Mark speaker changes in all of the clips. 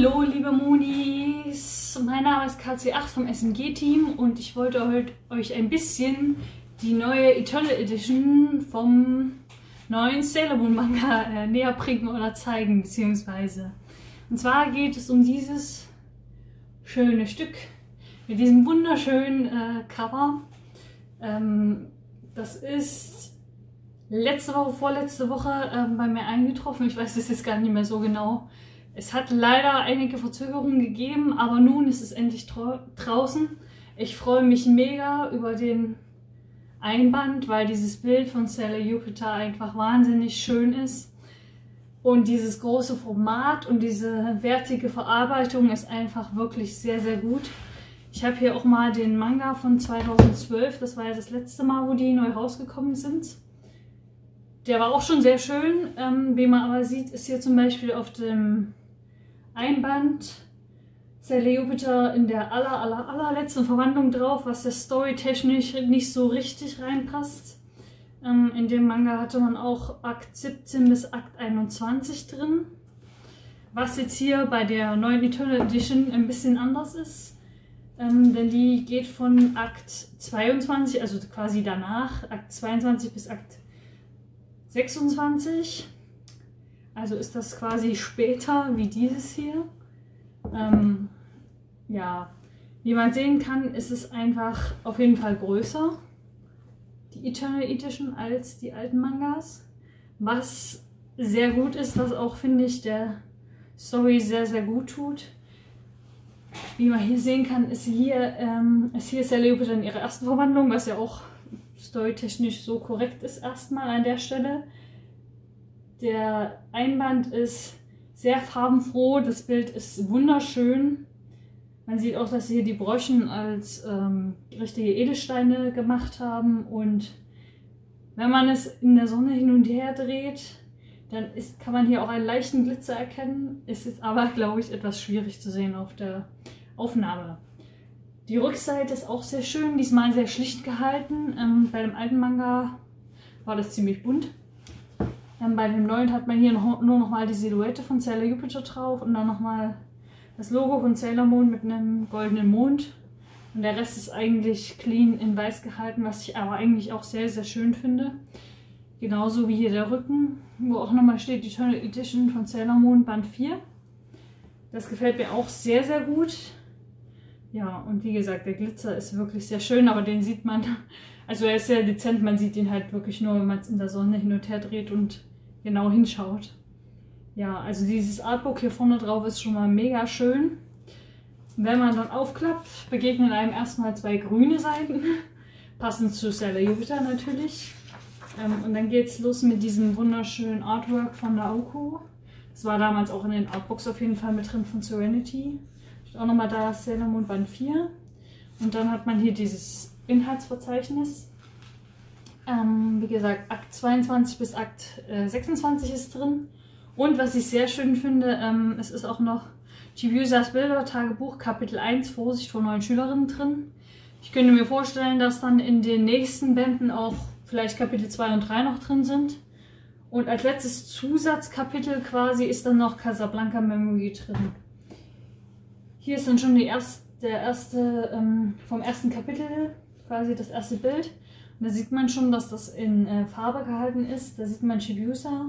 Speaker 1: Hallo liebe Monis, mein Name ist KC8 vom SMG-Team und ich wollte heute euch ein bisschen die neue Eternal Edition vom neuen Sailor Moon Manga näher bringen oder zeigen beziehungsweise. Und zwar geht es um dieses schöne Stück mit diesem wunderschönen Cover. Das ist letzte Woche, vorletzte Woche bei mir eingetroffen. Ich weiß es jetzt gar nicht mehr so genau. Es hat leider einige Verzögerungen gegeben, aber nun ist es endlich draußen. Ich freue mich mega über den Einband, weil dieses Bild von Sailor Jupiter einfach wahnsinnig schön ist. Und dieses große Format und diese wertige Verarbeitung ist einfach wirklich sehr, sehr gut. Ich habe hier auch mal den Manga von 2012, das war ja das letzte Mal, wo die neu rausgekommen sind. Der war auch schon sehr schön. Wie man aber sieht, ist hier zum Beispiel auf dem Einband Sailor Jupiter in der allerletzten Verwandlung drauf, was der storytechnisch nicht so richtig reinpasst. In dem Manga hatte man auch Akt 17 bis Akt 21 drin. Was jetzt hier bei der neuen Eternal Edition ein bisschen anders ist. Denn die geht von Akt 22, also quasi danach, Akt 22 bis Akt 26. Also ist das quasi später wie dieses hier. Ja, wie man sehen kann, ist es einfach auf jeden Fall größer, die Eternal Edition, als die alten Mangas. Was sehr gut ist, was auch, finde ich, der Story sehr, sehr gut tut. Wie man hier sehen kann, ist hier Sailor Jupiter in ihrer ersten Verwandlung, was ja auch storytechnisch so korrekt ist erstmal an der Stelle. Der Einband ist sehr farbenfroh, das Bild ist wunderschön. Man sieht auch, dass sie hier die Broschen als richtige Edelsteine gemacht haben. Und wenn man es in der Sonne hin und her dreht, dann kann man hier auch einen leichten Glitzer erkennen. Es ist aber, glaube ich, etwas schwierig zu sehen auf der Aufnahme. Die Rückseite ist auch sehr schön, diesmal sehr schlicht gehalten. Bei dem alten Manga war das ziemlich bunt. Bei dem neuen hat man hier nur noch mal die Silhouette von Sailor Jupiter drauf und dann nochmal das Logo von Sailor Moon mit einem goldenen Mond. Und der Rest ist eigentlich clean in weiß gehalten, was ich aber eigentlich auch sehr, sehr schön finde. Genauso wie hier der Rücken, wo auch nochmal steht Eternal Edition von Sailor Moon Band 4. Das gefällt mir auch sehr, sehr gut. Ja, und wie gesagt, der Glitzer ist wirklich sehr schön, aber den sieht man, also er ist sehr dezent, man sieht ihn halt wirklich nur, wenn man es in der Sonne hin und her dreht und genau hinschaut. Ja, also dieses Artbook hier vorne drauf ist schon mal mega schön. Wenn man dann aufklappt, begegnen einem erstmal zwei grüne Seiten, passend zu Sailor Jupiter natürlich. Und dann geht es los mit diesem wunderschönen Artwork von Naoko. Das war damals auch in den Artbooks auf jeden Fall mit drin von Serenity. Steht auch nochmal da Sailor Moon Band 4. Und dann hat man hier dieses Inhaltsverzeichnis. Wie gesagt, Akt 22 bis Akt 26 ist drin. Und was ich sehr schön finde, es ist auch noch Chibusas Bildertagebuch Kapitel 1, Vorsicht vor neuen Schülerinnen drin. Ich könnte mir vorstellen, dass dann in den nächsten Bänden auch vielleicht Kapitel 2 und 3 noch drin sind. Und als letztes Zusatzkapitel quasi ist dann noch Casablanca Memory drin. Hier ist dann schon vom ersten Kapitel quasi das erste Bild. Und da sieht man schon, dass das in Farbe gehalten ist. Da sieht man Chibiusa.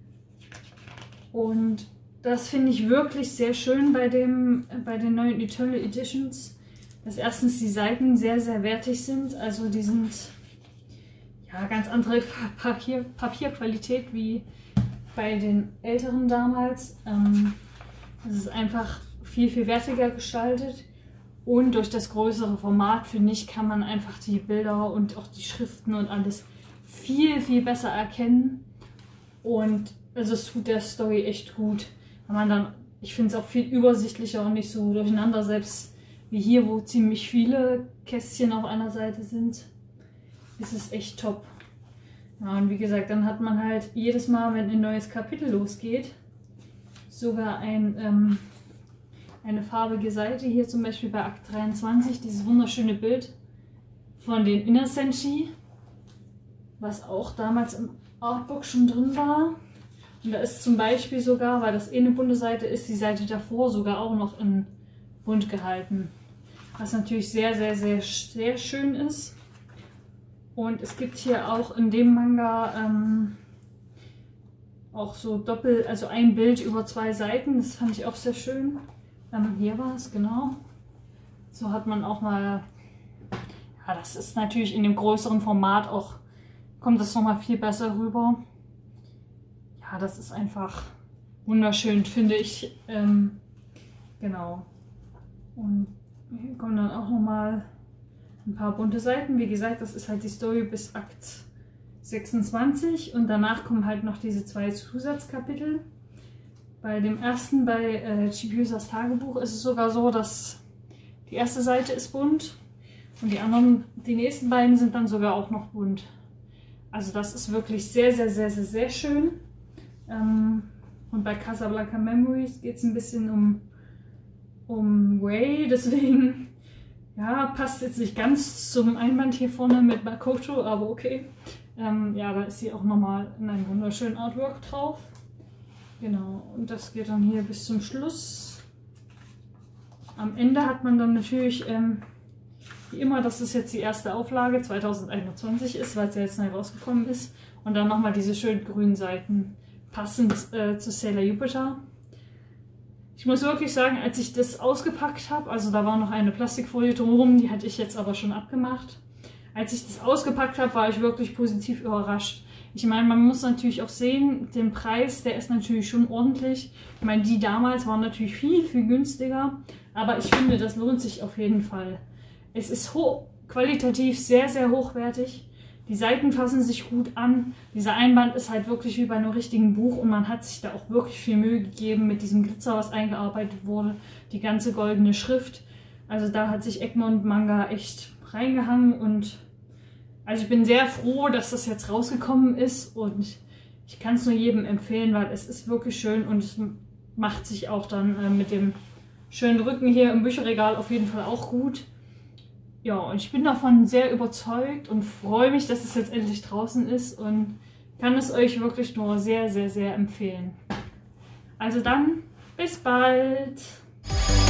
Speaker 1: Und das finde ich wirklich sehr schön bei den neuen Eternal Editions. Dass erstens die Seiten sehr, sehr wertig sind. Also die sind ja ganz andere Papierqualität wie bei den älteren damals. Es ist einfach viel, viel wertiger gestaltet. Und durch das größere Format, finde ich, kann man einfach die Bilder und auch die Schriften und alles viel, viel besser erkennen. Und also es tut der Story echt gut. Wenn man dann, ich finde es auch viel übersichtlicher und nicht so durcheinander, selbst wie hier, wo ziemlich viele Kästchen auf einer Seite sind, ist es echt top. Ja, und wie gesagt, dann hat man halt jedes Mal, wenn ein neues Kapitel losgeht, sogar eine farbige Seite. Hier zum Beispiel bei Akt 23, dieses wunderschöne Bild von den Inner Senshi, was auch damals im Artbook schon drin war. Und da ist zum Beispiel sogar, weil das eh eine bunte Seite ist, die Seite davor sogar auch noch in bunt gehalten. Was natürlich sehr, sehr, sehr, sehr schön ist. Und es gibt hier auch in dem Manga auch so also ein Bild über 2 Seiten. Das fand ich auch sehr schön. Hier war es, genau. So hat man auch mal, ja, das ist natürlich in dem größeren Format auch, kommt das nochmal viel besser rüber. Ja, das ist einfach wunderschön, finde ich. Genau. Und hier kommen dann auch nochmal ein paar bunte Seiten. Wie gesagt, das ist halt die Story bis Akt 26 und danach kommen halt noch diese 2 Zusatzkapitel. Bei dem ersten, bei Chibiusas Tagebuch, ist es sogar so, dass die erste Seite ist bunt und die nächsten beiden sind dann sogar auch noch bunt. Also das ist wirklich sehr, sehr, sehr, sehr, sehr schön. Und bei Casablanca Memories geht es ein bisschen um Ray, deswegen ja, passt jetzt nicht ganz zum Einband hier vorne mit Makoto, aber okay. Ja, da ist sie auch nochmal in einem wunderschönen Artwork drauf. Genau, und das geht dann hier bis zum Schluss. Am Ende hat man dann natürlich, wie immer, dass es jetzt die erste Auflage 2021 ist, weil es ja jetzt neu rausgekommen ist. Und dann nochmal diese schönen grünen Seiten, passend zu Sailor Jupiter. Ich muss wirklich sagen, als ich das ausgepackt habe, also da war noch eine Plastikfolie drumherum, die hatte ich jetzt aber schon abgemacht. Als ich das ausgepackt habe, war ich wirklich positiv überrascht. Ich meine, man muss natürlich auch sehen, den Preis, der ist natürlich schon ordentlich. Ich meine, die damals waren natürlich viel, viel günstiger, aber ich finde, das lohnt sich auf jeden Fall. Es ist qualitativ sehr, sehr hochwertig. Die Seiten fassen sich gut an. Dieser Einband ist halt wirklich wie bei einem richtigen Buch und man hat sich da auch wirklich viel Mühe gegeben mit diesem Glitzer, was eingearbeitet wurde. Die ganze goldene Schrift. Also da hat sich Egmont Manga echt reingehangen und also ich bin sehr froh, dass das jetzt rausgekommen ist und ich kann es nur jedem empfehlen, weil es ist wirklich schön und es macht sich auch dann mit dem schönen Rücken hier im Bücherregal auf jeden Fall auch gut. Ja, und ich bin davon sehr überzeugt und freue mich, dass es jetzt endlich draußen ist und kann es euch wirklich nur sehr, sehr, sehr empfehlen. Also dann, bis bald!